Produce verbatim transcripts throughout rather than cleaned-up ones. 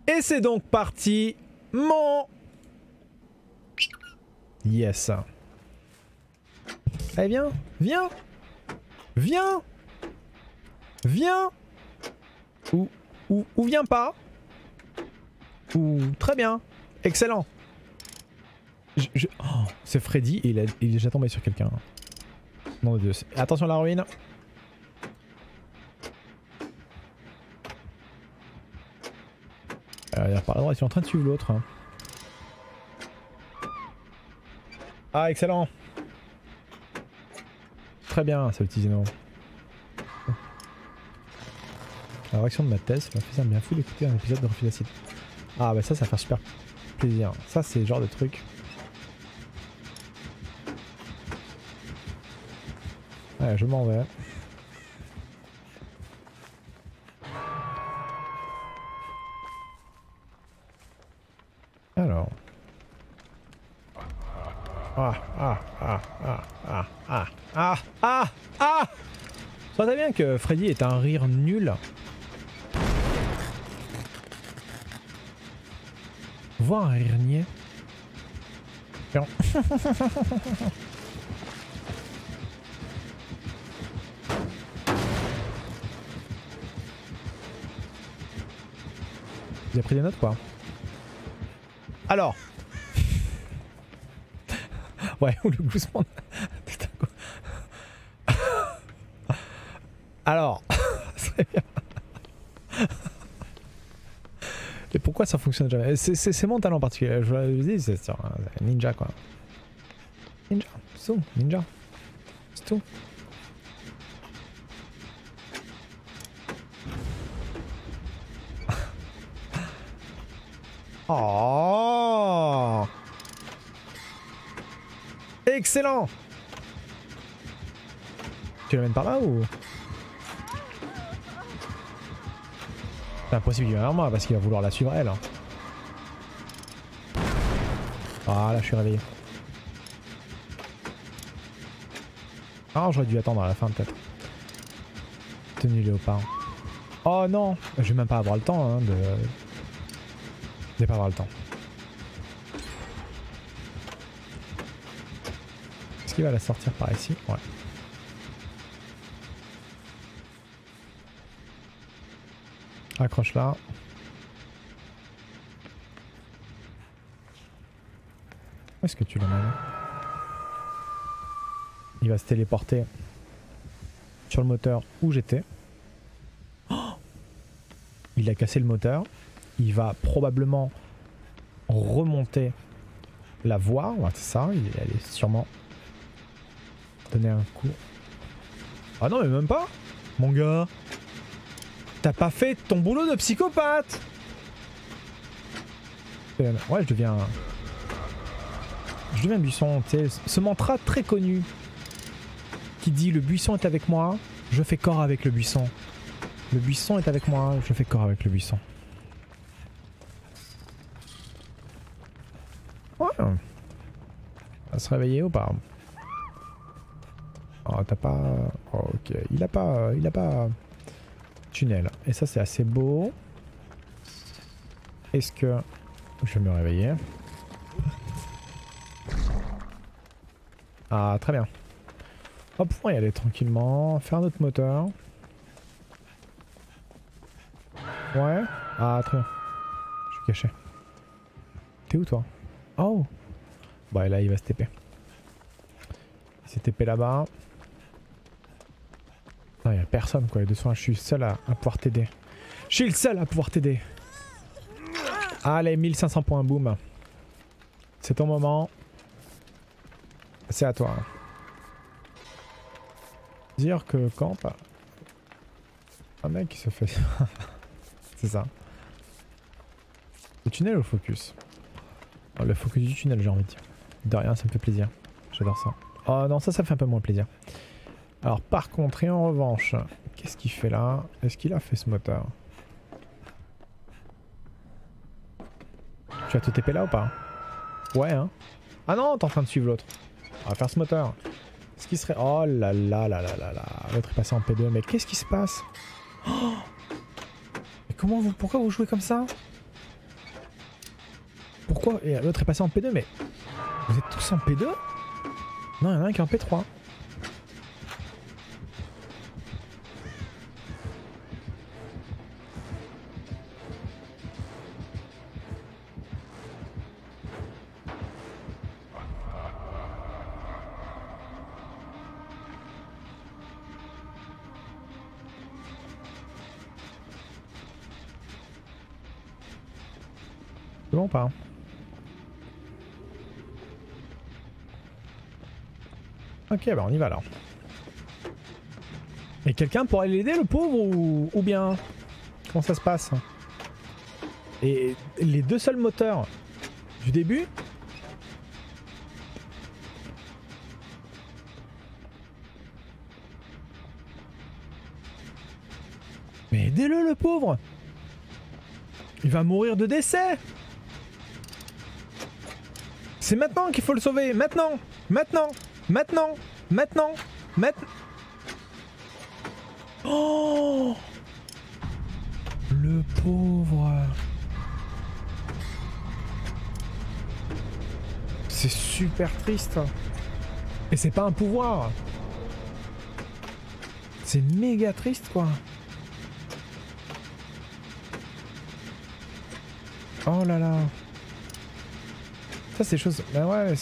Et c'est donc parti, mon... Yes. Allez, viens, viens, viens, viens. Ou, ou, ou viens pas. Ou très bien, excellent. Je, je... Oh, c'est Freddy et il a, il est déjà tombé sur quelqu'un. Non de Dieu. Attention à la ruine. Euh, il a par la droite, il est en train de suivre l'autre. Hein. Ah, excellent. Très bien, c'est le Tizino. La réaction de ma thèse, ça m'a fait ça bien fou d'écouter un épisode de Refus d'acide. Ah bah ça, ça va faire super plaisir. Ça, c'est le genre de truc. Ouais, je m'en vais. Alors. Ah, ah, ah, ah, ah, ah, ah, ah, ah. Ça va bien que Freddy est un rire nul. Voir un rire niais. Non. Vous avez pris des notes quoi? Alors. Ouais, ou le gloussement. Alors. Très bien. Et pourquoi ça fonctionne jamais? C'est mon talent particulier. Je vous dis, c'est un ninja quoi. Ninja. C'est tout. Ninja. C'est tout. Oh! Excellent! Tu l'amènes par là ou? C'est impossible qu'il vienne vers moi parce qu'il va vouloir la suivre elle. Hein. Ah là je suis réveillé. Ah j'aurais dû attendre à la fin peut-être. Tenue léopard. Oh non! Je vais même pas avoir le temps hein, de... Je vais pas avoir le temps. Est-ce qu'il va la sortir par ici? Ouais. Accroche là. Où est-ce que tu l'emmènes? Il va se téléporter sur le moteur où j'étais. Oh, il a cassé le moteur. Il va probablement remonter la voir. Ouais, c'est ça. Il allait sûrement donner un coup. Ah non, mais même pas. Mon gars. T'as pas fait ton boulot de psychopathe. Ouais, je deviens... Je deviens buisson. Tu sais, ce mantra très connu qui dit le buisson est avec moi, je fais corps avec le buisson. Le buisson est avec moi, je fais corps avec le buisson. Ouais. On va se réveiller ou pas? Oh, t'as pas... Oh, ok. Il a pas... Il a pas... Tunnel. Et ça, c'est assez beau. Est-ce que... Je vais me réveiller. Ah, très bien. On va pouvoir y aller tranquillement. Faire notre moteur. Ouais. Ah, très bien. Je suis caché. T'es où, toi? Oh. Bah, là, il va se T P. Il s'est T P là-bas. Non, il n'y a personne quoi, de soin, je suis seul à, à pouvoir t'aider. Je suis le seul à pouvoir t'aider. Allez, mille cinq cents points, boum. C'est ton moment. C'est à toi. Dire que quand un mec qui se fait... C'est ça. Le tunnel ou le focus? Oh, le focus du tunnel, j'ai envie de dire. De rien, ça me fait plaisir. J'adore ça. Oh non, ça, ça fait un peu moins plaisir. Alors par contre, et en revanche, qu'est-ce qu'il fait là? Est-ce qu'il a fait ce moteur? Tu vas te T P là ou pas? Ouais hein. Ah non, t'es en train de suivre l'autre. On va faire ce moteur. Ce qui serait... Oh là là là là là là. L'autre est passé en P deux, mais qu'est-ce qui se passe? Oh, mais comment vous... Pourquoi vous jouez comme ça? pourquoi? Et l'autre est passé en P deux, mais vous êtes tous en P deux? Non, il y en a un qui est en P trois. C'est bon ou pas? Ok, bah on y va alors. Et quelqu'un pourrait l'aider, le pauvre, ou, ou bien comment ça se passe? Et les deux seuls moteurs du début? Mais aidez-le, le pauvre! Il va mourir de décès! C'est maintenant qu'il faut le sauver! Maintenant! Maintenant! Maintenant! Maintenant! Maintenant! Oh! Le pauvre! C'est super triste! Et c'est pas un pouvoir! C'est méga triste, quoi! Oh là là! Ça, c'est choses. Ben ouais,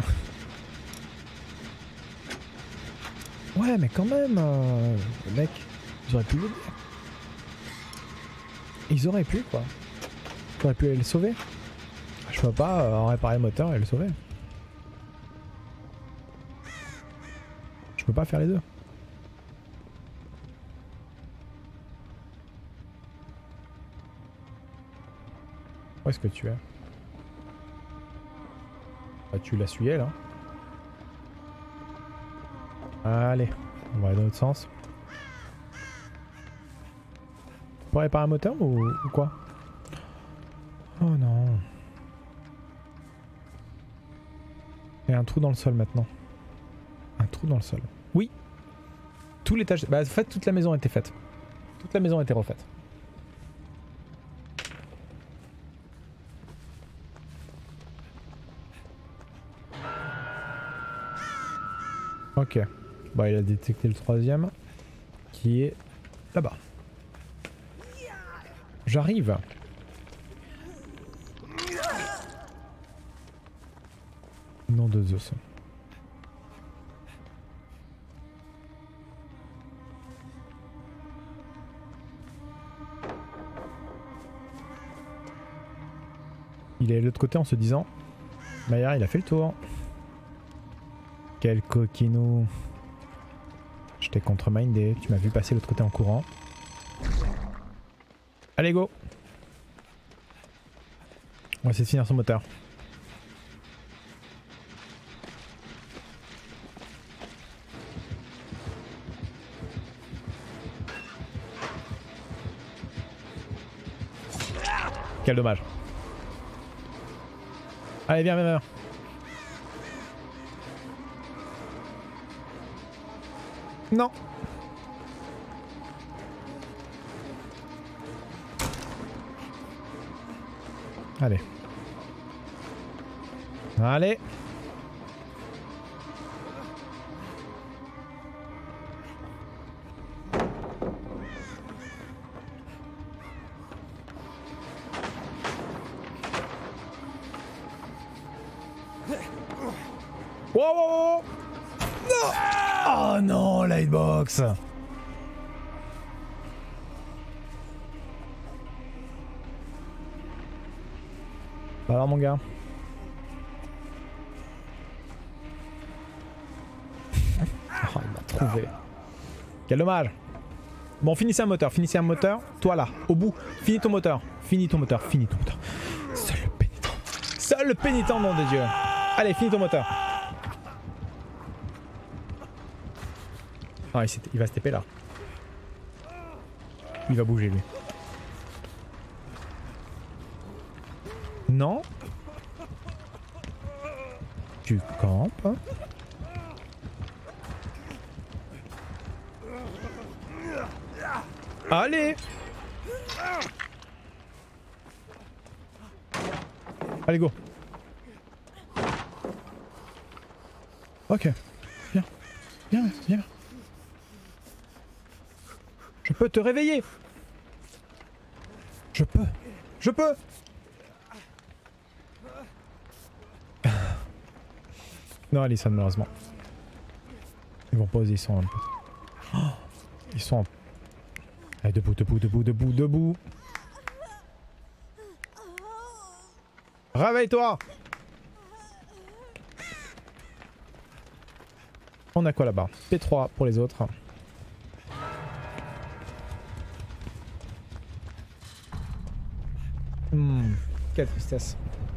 ouais, mais quand même, euh, mec, ils auraient pu le dire. Ils auraient pu, quoi. Ils auraient pu aller le sauver. Je peux pas euh, réparer le moteur et le sauver. Je peux pas faire les deux. Où est-ce que tu es? Bah, tu l'as suivi là. Allez, on va aller dans l'autre sens. Pour réparer un moteur ou, ou quoi? Oh non. Il y a un trou dans le sol maintenant. Un trou dans le sol. Oui. Tout l'étage. Bah en fait toute la maison a été faite. Toute la maison a été refaite. Ok. Bah il a détecté le troisième. Qui est là-bas. J'arrive. Nom de Zeus. Il est de l'autre côté en se disant Maillard il a fait le tour. Quel coquinou. Je t'ai contre-mindé, tu m'as vu passer de l'autre côté en courant. Allez go. On va essayer de finir son moteur. Quel dommage. Allez viens, viens, viens. Non. Allez. Allez. Wow, wow, wow. Non. Oh non, la hitbox. Bah alors mon gars. Oh, il m'a trouvé. Quel dommage. Bon, finissez un moteur, finissez un moteur. Toi là, au bout, finis ton moteur. Finis ton moteur, finis ton moteur. Seul le pénitent. Seul le pénitent, nom de Dieu. Allez, finis ton moteur. Ah, il, il va se taper là. Il va bouger lui. Non. Tu campes. Allez. Allez, go. Ok. Viens. Viens, viens. Je peux te réveiller. Je peux. Je peux. Non, Alison, malheureusement. Ils vont pas oser, ils sont en... Oh, ils sont en... Allez, debout, debout, debout, debout, debout. Réveille-toi. On a quoi là-bas? P trois pour les autres. Hmm, quelle tristesse.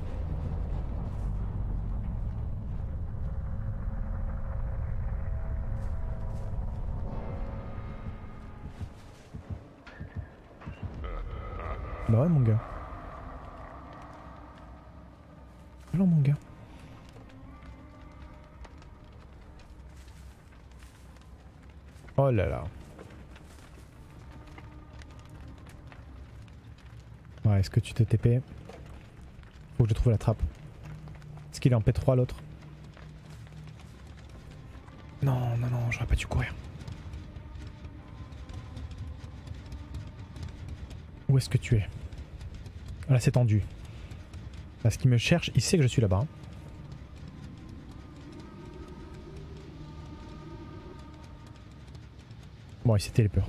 Bah ouais mon gars. Alors mon gars. Oh là là. Ouais, est-ce que tu t'es T P? Faut que je trouve la trappe. Est-ce qu'il est en P trois l'autre? Non, non, non, j'aurais pas dû courir. Où est-ce que tu es? Là c'est tendu. Parce qu'il me cherche, il sait que je suis là-bas. Bon, il s'est téléporté.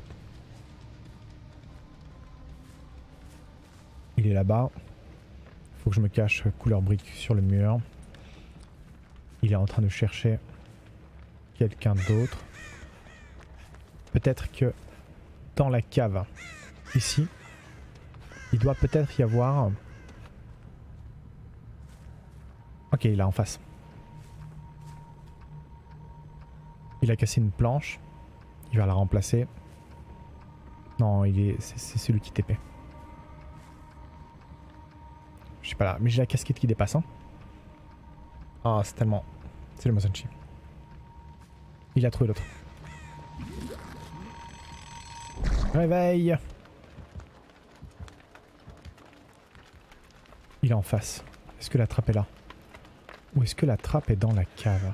Il est là-bas. Faut que je me cache couleur brique sur le mur. Il est en train de chercher quelqu'un d'autre. Peut-être que dans la cave, ici, il doit peut-être y avoir... Ok, il est en face. Il a cassé une planche. Il va la remplacer. Non, il est, c'est celui qui T P. Je suis pas là, mais j'ai la casquette qui dépasse. Hein. Ah, c'est tellement... C'est le Mosanchi. Il a trouvé l'autre. Réveille. Il est en face. Est-ce que la trappe est là? Ou est-ce que la trappe est dans la cave?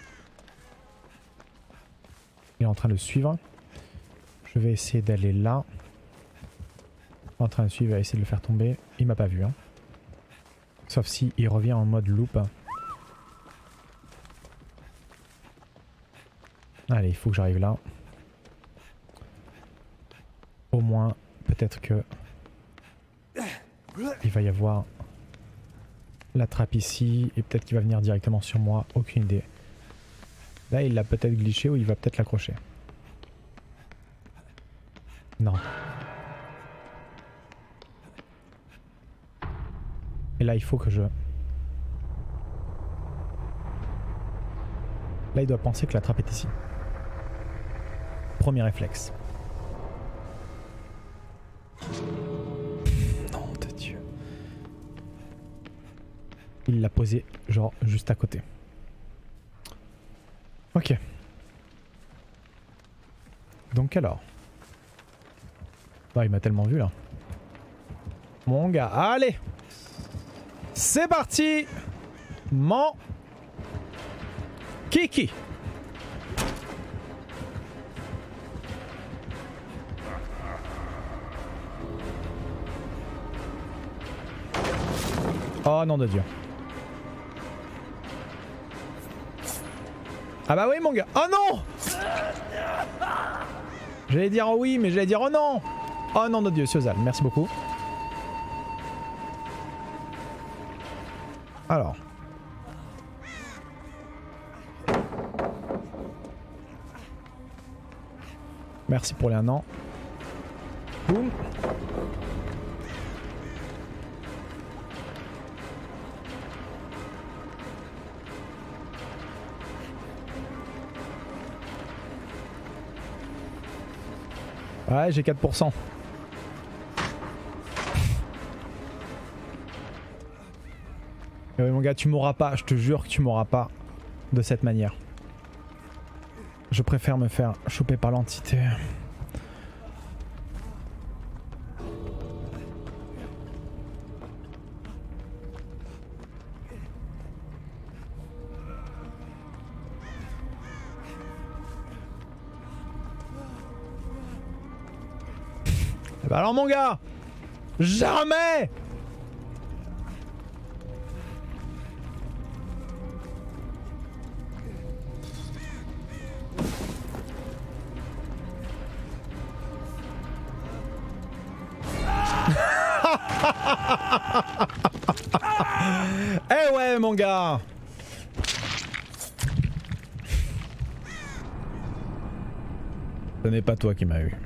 Il est en train de suivre. Je vais essayer d'aller là. En train de suivre, il va essayer de le faire tomber. Il m'a pas vu. Hein. Sauf si il revient en mode loop. Allez, il faut que j'arrive là. Au moins, peut-être que... il va y avoir la trappe ici. Et peut-être qu'il va venir directement sur moi. Aucune idée. Là, il l'a peut-être glitché ou il va peut-être l'accrocher. Non. Et là, il faut que je... Là, il doit penser que la trappe est ici. Premier réflexe. Nom de Dieu. Il l'a posé, genre, juste à côté. Ok. Donc alors. Bah, il m'a tellement vu là. Mon gars, allez. C'est parti. Mon Kiki. Oh nom de Dieu. Ah bah oui mon gars. Oh non. J'allais dire oh oui mais j'allais dire oh non. Oh nom de Dieu Siozal, merci beaucoup. Alors. Merci pour les un an. Boum. Ouais, j'ai quatre pour cent. Et oui, mon gars, tu m'auras pas, je te jure que tu m'auras pas de cette manière. Je préfère me faire choper par l'entité. Alors mon gars, jamais. Eh ouais mon gars. Ce n'est pas toi qui m'as eu.